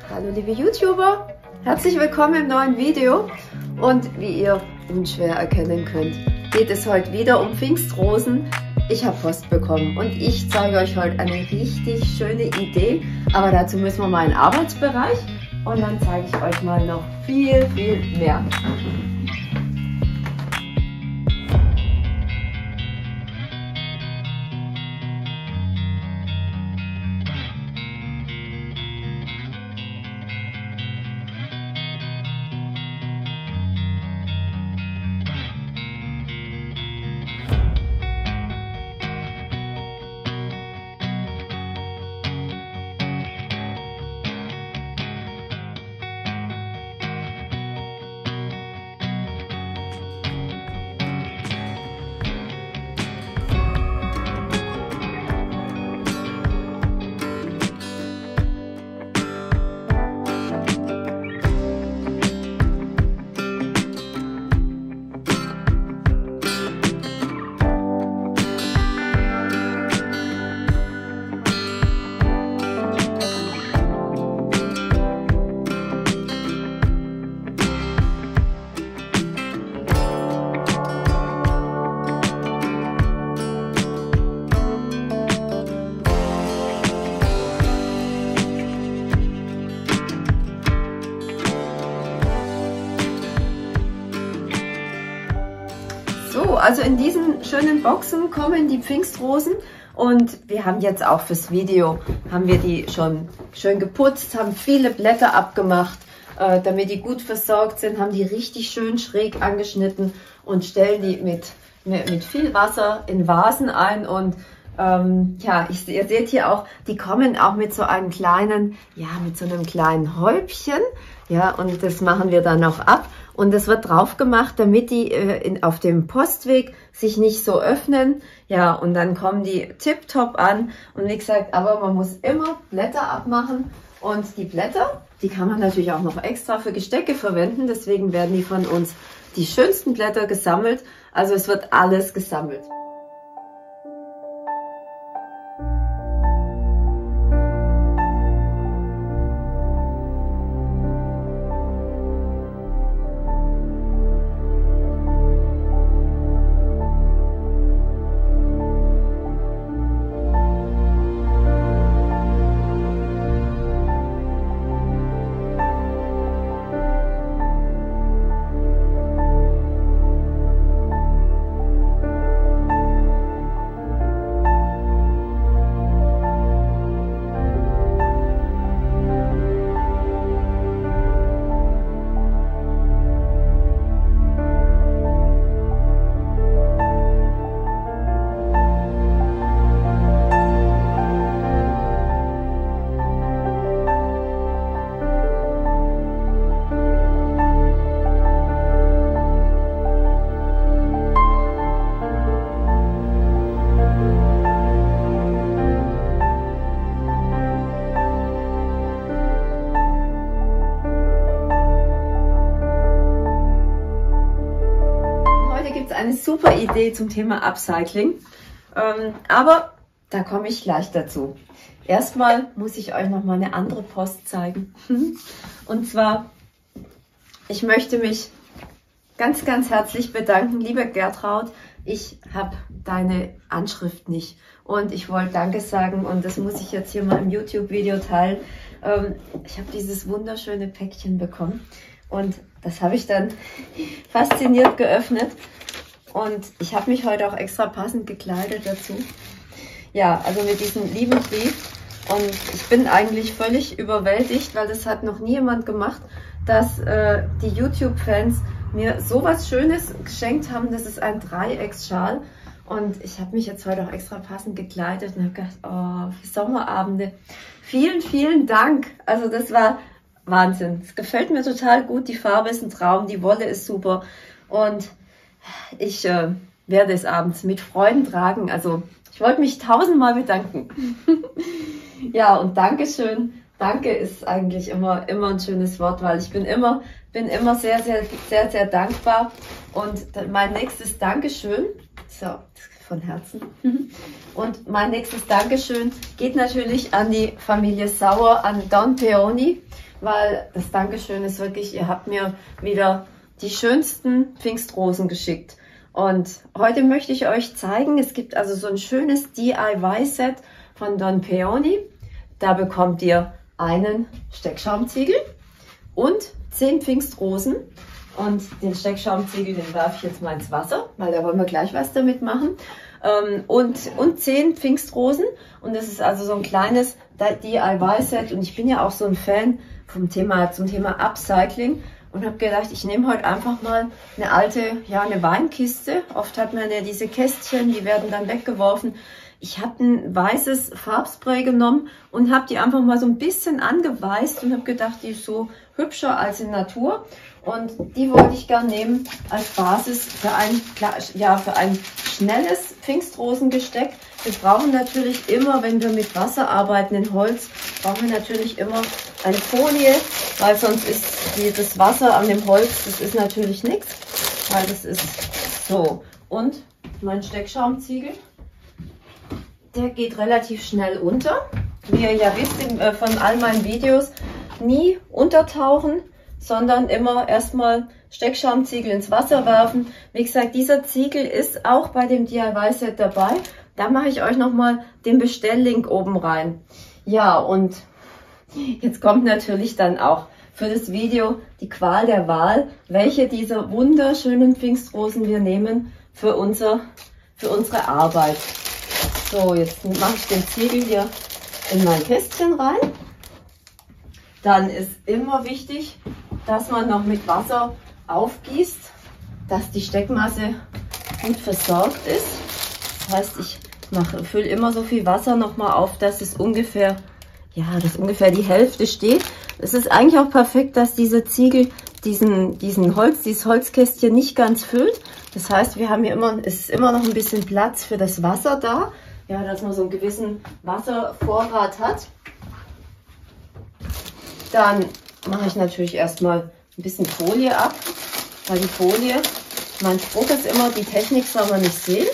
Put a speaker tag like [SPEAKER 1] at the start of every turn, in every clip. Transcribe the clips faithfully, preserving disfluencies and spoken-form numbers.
[SPEAKER 1] Hallo liebe YouTuber, herzlich willkommen im neuen Video und wie ihr unschwer erkennen könnt, geht es heute wieder um Pfingstrosen. Ich habe Post bekommen und ich zeige euch heute eine richtig schöne Idee, aber dazu müssen wir mal in den Arbeitsbereich und dann zeige ich euch mal noch viel, viel mehr. So, also in diesen schönen Boxen kommen die Pfingstrosen und wir haben jetzt auch fürs Video, haben wir die schon schön geputzt, haben viele Blätter abgemacht, äh, damit die gut versorgt sind, haben die richtig schön schräg angeschnitten und stellen die mit, mit, mit viel Wasser in Vasen ein und ähm, ja, ich, ihr seht hier auch, die kommen auch mit so einem kleinen, ja, mit so einem kleinen Häubchen, ja, und das machen wir dann noch ab. Und das wird drauf gemacht, damit die äh, in, auf dem Postweg sich nicht so öffnen. Ja, und dann kommen die tipptopp an. Und wie gesagt, aber man muss immer Blätter abmachen. Und die Blätter, die kann man natürlich auch noch extra für Gestecke verwenden. Deswegen werden die von uns die schönsten Blätter gesammelt. Also es wird alles gesammelt. Eine super Idee zum Thema Upcycling, ähm, aber da komme ich gleich dazu. Erstmal muss ich euch noch mal eine andere Post zeigen. Und zwar, ich möchte mich ganz, ganz herzlich bedanken, liebe Gertraud. Ich habe deine Anschrift nicht und ich wollte Danke sagen und das muss ich jetzt hier mal im YouTube-Video teilen. Ähm, ich habe dieses wunderschöne Päckchen bekommen und das habe ich dann fasziniert geöffnet. Und ich habe mich heute auch extra passend gekleidet dazu. Ja, also mit diesem lieben Brief. Und ich bin eigentlich völlig überwältigt, weil das hat noch nie jemand gemacht, dass äh, die YouTube-Fans mir sowas Schönes geschenkt haben. Das ist ein Dreiecksschal. Und ich habe mich jetzt heute auch extra passend gekleidet und habe gedacht, oh, für Sommerabende. Vielen, vielen Dank. Also das war Wahnsinn. Es gefällt mir total gut. Die Farbe ist ein Traum, die Wolle ist super. Und ich äh, werde es abends mit Freuden tragen. Also ich wollte mich tausendmal bedanken. Ja, und Dankeschön. Danke ist eigentlich immer, immer ein schönes Wort, weil ich bin immer, bin immer sehr, sehr, sehr, sehr dankbar. Und mein nächstes Dankeschön, so, von Herzen. Und mein nächstes Dankeschön geht natürlich an die Familie Sauer, an Don Peony. weil das Dankeschön ist wirklich, ihr habt mir wieder die schönsten Pfingstrosen geschickt. Und heute möchte ich euch zeigen, es gibt also so ein schönes D I Y-Set von Don Peony. Da bekommt ihr einen Steckschaumziegel und zehn Pfingstrosen. Und den Steckschaumziegel, den werfe ich jetzt mal ins Wasser, weil da wollen wir gleich was damit machen. Und, und zehn Pfingstrosen. Und das ist also so ein kleines D I Y-Set. Und ich bin ja auch so ein Fan vom Thema, zum Thema Upcycling. Und habe gedacht, ich nehme heute einfach mal eine alte, ja, eine Weinkiste. Oft hat man ja diese Kästchen, die werden dann weggeworfen. Ich habe ein weißes Farbspray genommen und habe die einfach mal so ein bisschen angeweißt und habe gedacht, die ist so hübscher als in Natur. Und die wollte ich gerne nehmen als Basis für ein, ja, für ein schnelles Pfingstrosengesteck. Wir brauchen natürlich immer, wenn wir mit Wasser arbeiten in Holz, brauchen wir natürlich immer eine Folie, weil sonst ist dieses Wasser an dem Holz, das ist natürlich nichts, weil das ist so. Und mein Steckschaumziegel, der geht relativ schnell unter. Wie ihr ja wisst von all meinen Videos, nie untertauchen, sondern immer erstmal Steckschaumziegel ins Wasser werfen. Wie gesagt, dieser Ziegel ist auch bei dem D I Y-Set dabei. Da mache ich euch nochmal den Bestelllink oben rein. Ja, und jetzt kommt natürlich dann auch für das Video die Qual der Wahl, welche dieser wunderschönen Pfingstrosen wir nehmen für, unser, für unsere Arbeit. So, jetzt mache ich den Ziegel hier in mein Kästchen rein. Dann ist immer wichtig, dass man noch mit Wasser aufgießt, dass die Steckmasse gut versorgt ist. Das heißt, ich mache, fülle immer so viel Wasser nochmal auf, dass es ungefähr, ja, dass ungefähr die Hälfte steht. Es ist eigentlich auch perfekt, dass dieser Ziegel diesen, diesen Holz, dieses Holzkästchen nicht ganz füllt. Das heißt, wir haben hier immer, es ist immer noch ein bisschen Platz für das Wasser da, ja, dass man so einen gewissen Wasservorrat hat. Dann mache ich natürlich erstmal ein bisschen Folie ab, weil die Folie, mein Spruch ist immer, die Technik soll man nicht sehen.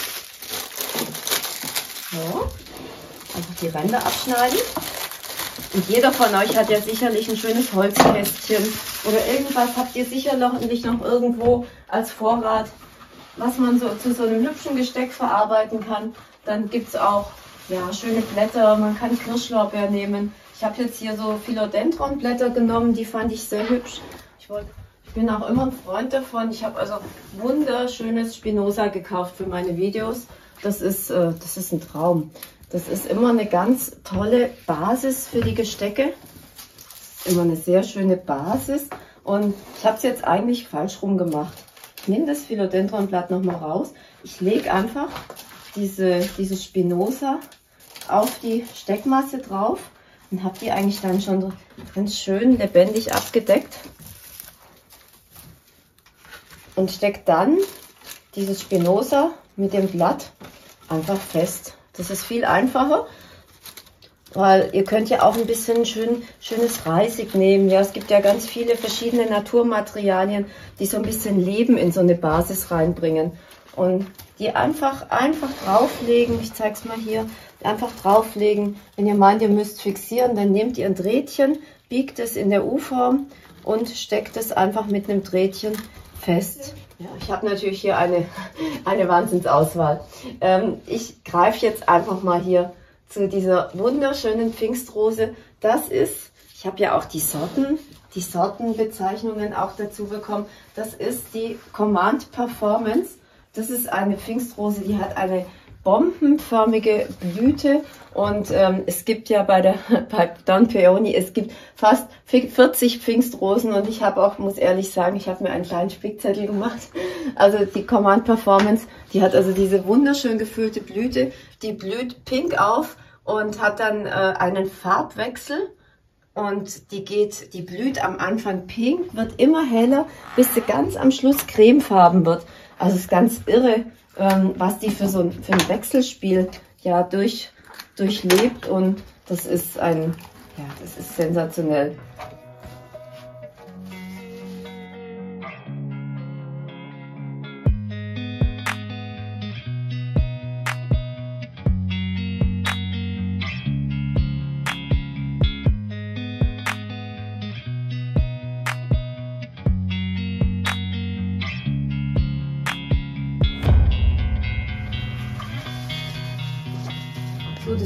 [SPEAKER 1] So, einfach die Ränder abschneiden. Und jeder von euch hat ja sicherlich ein schönes Holzkästchen oder irgendwas habt ihr sicherlich noch irgendwo als Vorrat, was man so zu so einem hübschen Gesteck verarbeiten kann. Dann gibt es auch, ja, schöne Blätter, man kann Kirschlorbeer nehmen. Ich habe jetzt hier so Philodendronblätter genommen, die fand ich sehr hübsch. Ich, wollt, ich bin auch immer ein Freund davon. Ich habe also wunderschönes Spinoza gekauft für meine Videos. Das ist, äh, das ist ein Traum. Das ist immer eine ganz tolle Basis für die Gestecke. Immer eine sehr schöne Basis. Und ich habe es jetzt eigentlich falsch rum gemacht. Ich nehme das Philodendronblatt nochmal raus. Ich lege einfach diese, diese Spinoza auf die Steckmasse drauf. Und habe die eigentlich dann schon ganz schön lebendig abgedeckt. Und stecke dann dieses Spinoza mit dem Blatt einfach fest. Das ist viel einfacher, weil ihr könnt ja auch ein bisschen schön, schönes Reisig nehmen. Ja, es gibt ja ganz viele verschiedene Naturmaterialien, die so ein bisschen Leben in so eine Basis reinbringen. Und die einfach, einfach drauflegen. Ich zeige es mal hier. Einfach drauflegen. Wenn ihr meint, ihr müsst fixieren, dann nehmt ihr ein Drähtchen, biegt es in der U-Form und steckt es einfach mit einem Drähtchen fest. Ja, ich habe natürlich hier eine, eine Wahnsinnsauswahl. Ähm, ich greife jetzt einfach mal hier zu dieser wunderschönen Pfingstrose. Das ist, ich habe ja auch die Sorten, die Sortenbezeichnungen auch dazu bekommen. Das ist die Command Performance. Das ist eine Pfingstrose, die hat eine bombenförmige Blüte und ähm, es gibt ja bei der bei Don Peony, es gibt fast vierzig Pfingstrosen und ich habe auch, muss ehrlich sagen, ich habe mir einen kleinen Spickzettel gemacht. Also die Command Performance, die hat also diese wunderschön gefüllte Blüte, die blüht pink auf und hat dann äh, einen Farbwechsel. Und die geht, die blüht am Anfang pink, wird immer heller, bis sie ganz am Schluss cremefarben wird. Also es ist ganz irre, ähm, was die für so ein, für ein Wechselspiel ja durch, durchlebt. Und das ist ein, ja, das ist sensationell.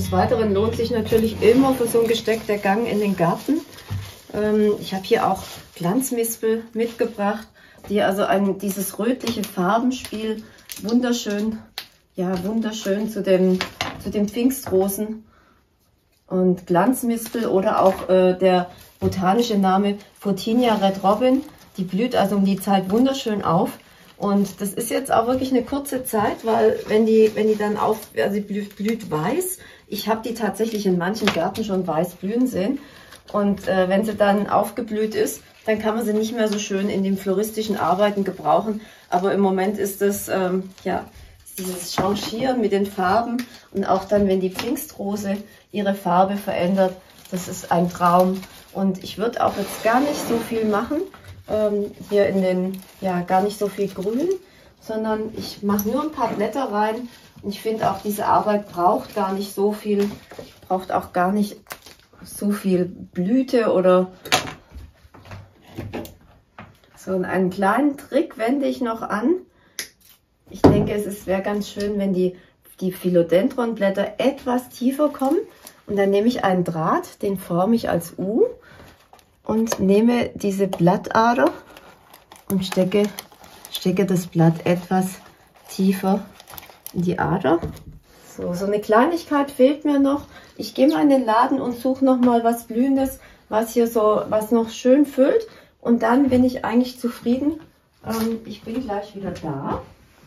[SPEAKER 1] Des Weiteren lohnt sich natürlich immer für so ein Gesteck der Gang in den Garten. Ähm, ich habe hier auch Glanzmispel mitgebracht, die also ein, dieses rötliche Farbenspiel wunderschön, ja wunderschön zu dem, zu dem Pfingstrosen und Glanzmispel oder auch äh, der botanische Name Photinia Red Robin. Die blüht also um die Zeit wunderschön auf. Und das ist jetzt auch wirklich eine kurze Zeit, weil wenn die, wenn die dann auf, also die blüht, blüht weiß. Ich habe die tatsächlich in manchen Gärten schon weiß blühen sehen. Und äh, wenn sie dann aufgeblüht ist, dann kann man sie nicht mehr so schön in den floristischen Arbeiten gebrauchen. Aber im Moment ist das, ähm, ja, dieses Changieren mit den Farben und auch dann, wenn die Pfingstrose ihre Farbe verändert, das ist ein Traum. Und ich würde auch jetzt gar nicht so viel machen. Hier in den, ja, gar nicht so viel Grün, sondern ich mache nur ein paar Blätter rein. Und ich finde auch, diese Arbeit braucht gar nicht so viel, braucht auch gar nicht so viel Blüte oder so. Und einen kleinen Trick wende ich noch an. Ich denke, es wäre ganz schön, wenn die, die Philodendronblätter etwas tiefer kommen. Und dann nehme ich einen Draht, den forme ich als U. Und nehme diese Blattader und stecke, stecke das Blatt etwas tiefer in die Ader. So, so eine Kleinigkeit fehlt mir noch. Ich gehe mal in den Laden und suche noch mal was Blühendes, was hier so, was noch schön füllt. Und dann bin ich eigentlich zufrieden. Ähm, ich bin gleich wieder da.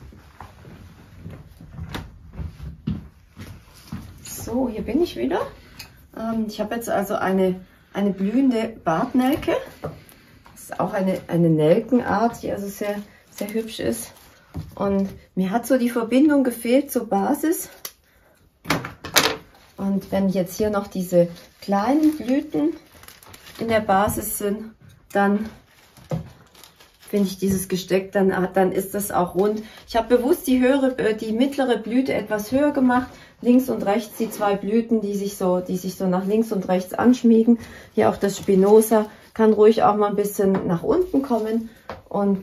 [SPEAKER 1] So, hier bin ich wieder. Ähm, ich habe jetzt also eine Eine blühende Bartnelke. Das ist auch eine, eine Nelkenart, die also sehr, sehr hübsch ist. Und mir hat so die Verbindung gefehlt zur Basis. Und wenn jetzt hier noch diese kleinen Blüten in der Basis sind, dann finde ich dieses Gesteck, dann, dann ist das auch rund. Ich habe bewusst die, höhere, die mittlere Blüte etwas höher gemacht. Links und rechts die zwei Blüten, die sich so, die sich so nach links und rechts anschmiegen. Hier auch das Spinosa kann ruhig auch mal ein bisschen nach unten kommen. Und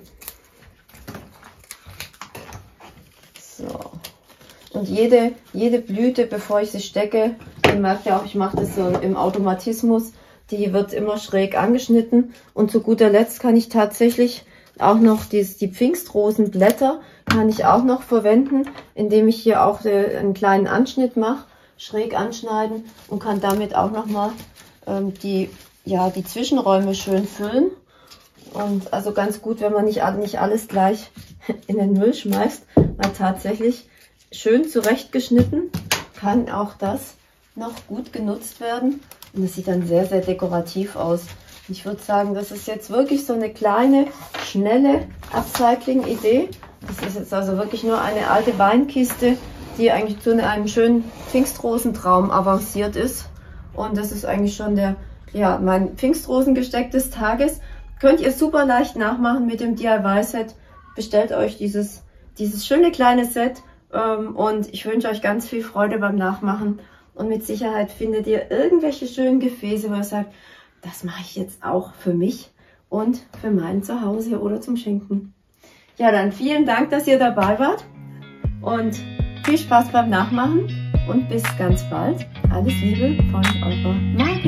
[SPEAKER 1] so. Und jede, jede Blüte, bevor ich sie stecke, ihr merkt ja auch, ich mache das so im Automatismus, die wird immer schräg angeschnitten. Und zu guter Letzt kann ich tatsächlich auch noch die, die Pfingstrosenblätter kann ich auch noch verwenden, indem ich hier auch äh, einen kleinen Anschnitt mache, schräg anschneiden und kann damit auch noch mal ähm, die, ja, die Zwischenräume schön füllen. Und also ganz gut, wenn man nicht, nicht alles gleich in den Müll schmeißt, weil tatsächlich schön zurechtgeschnitten kann auch das noch gut genutzt werden. Und das sieht dann sehr, sehr dekorativ aus. Ich würde sagen, das ist jetzt wirklich so eine kleine, schnelle Upcycling-Idee. Das ist jetzt also wirklich nur eine alte Weinkiste, die eigentlich zu einem schönen Pfingstrosentraum avanciert ist. Und das ist eigentlich schon der, ja, mein Pfingstrosengesteck des Tages. Könnt ihr super leicht nachmachen mit dem D I Y-Set. Bestellt euch dieses, dieses schöne kleine Set ähm, und ich wünsche euch ganz viel Freude beim Nachmachen. Und mit Sicherheit findet ihr irgendwelche schönen Gefäße, wo ihr sagt, das mache ich jetzt auch für mich und für mein Zuhause oder zum Schenken. Ja, dann vielen Dank, dass ihr dabei wart und viel Spaß beim Nachmachen und bis ganz bald. Alles Liebe von eurer Mara.